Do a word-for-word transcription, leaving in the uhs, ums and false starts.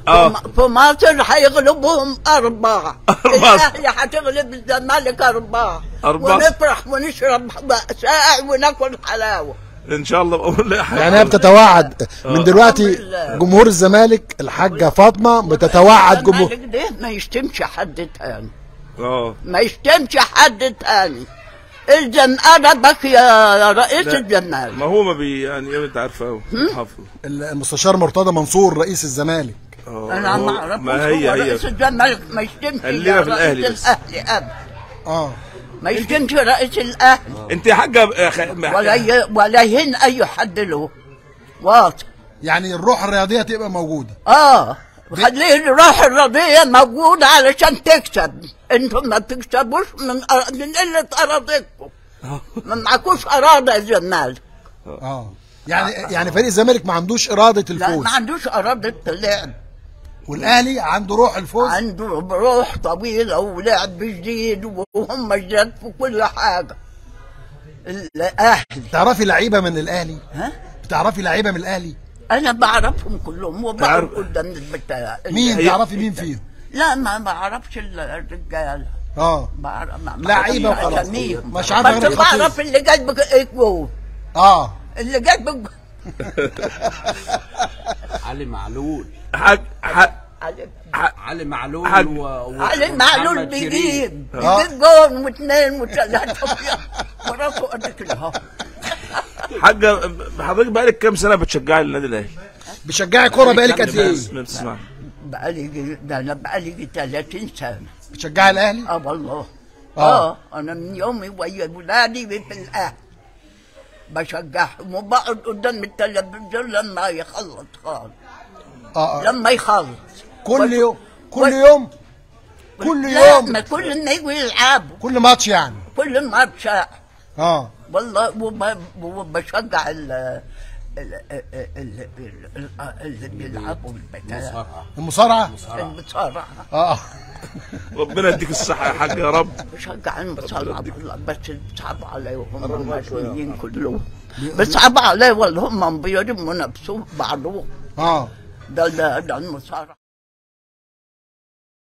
اه في مصر هيغلبوهم أربعة. أربعة. الأهلي هتغلب الزمالك أربعة. أربعة. ونفرح ونشرب ساقع وناكل حلاوة. ان شاء الله. بقول لك يعني هي بتتوعد من دلوقتي جمهور الزمالك، الحاجه فاطمه بتتوعد جمهور الزمالك ده ما يشتمش حد تاني. اه ما يشتمش حد تاني. الزم أدبك يا رئيس الزمالك. ما هو ما بي يعني انت عارفه اهو حافظ. المستشار مرتضى منصور رئيس الزمالك. اه انا ما اعرفش. ما هي هي رئيس الزمالك ما يشتمش خلينا في الأهلي رئيس بس. الاهلي ابدا. اه ما يشتمش رئيس الاهلي انت يا حاجه خ... ولا ي... ولا يهين اي حد له. واضح. يعني الروح الرياضيه تبقى موجوده. اه خليه الروح الرياضيه موجوده علشان تكسب. انتم ما بتكسبوش من أر... من قله اراضيكم. ما معكوش اراضي الزمالك. اه يعني يعني فريق الزمالك ما عندوش اراده لا الفوز، ما عندوش اراده اللعب. والاهلي عنده روح الفوز. عنده روح طويله ولعب جديد وهم جداد في كل حاجه. الاهلي. تعرفي لعيبه من الاهلي؟ ها؟ بتعرفي لعيبه من الاهلي؟ انا بعرفهم كلهم وبعرف قدام البتاع. مين تعرفي مين فيهم؟ لا ما بعرفش الرجال. اه بعرف لعيبه وخلاص مش عارفه بس غير بعرف اللي جاي بجول. اه اللي جاي بجول. علي معلول. حاج حاج علي معلول حاج. و... و... علي معلول ومحمد شريف. بيجيب آه. بيجيب جول واثنين وثلاثه وراسه قد كده اهو. حاجه حضرتك بقالك كام سنه بتشجعي النادي الاهلي؟ بتشجعي كوره بقالك قد ايه؟ بتسمع بقالي ده انا بقالي ثلاثين سنه. بتشجعي الاهلي؟ اه والله. آه. اه انا من يومي ويا ولادي في الاهلي بشجعهم وبقعد قدام التلفزيون لما يخلص خالص. اه, آه. لما يخلص كل يوم كل و... يوم كل لا يوم ما كل ما يجوا يلعبوا كل ماتش يعني. كل ماتش. اه والله وب- وبشجع ال ال- ال- ال- اللي بيلعبوا البتاع المصارعه. المصارعه. اه ربنا يديك الصحه يا حاج يا رب. بشجع المصارعه والله بس بيصعبوا علي وهم مشويين كلهم. بيصعبوا علي والله هم بيرموا نفسهم بعضهم. اه ده ده ده المصارعه.